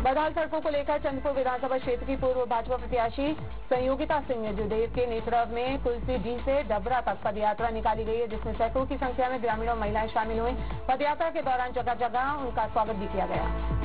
बदहाल सड़कों को लेकर चंद्रपुर विधानसभा क्षेत्र की पूर्व भाजपा प्रत्याशी संयोगिता सिंह जुदेव के नेतृत्व में कुल्सी डी से डबरा तक पदयात्रा निकाली गई है, जिसमें सैकड़ों की संख्या में ग्रामीण और महिलाएं शामिल हुई। पदयात्रा के दौरान जगह जगह उनका स्वागत भी किया गया।